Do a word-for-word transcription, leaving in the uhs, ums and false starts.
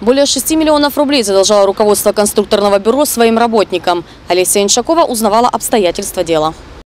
Более шести миллионов рублей задолжало руководство конструкторного бюро своим работникам. Олеся Иншакова узнавала обстоятельства дела.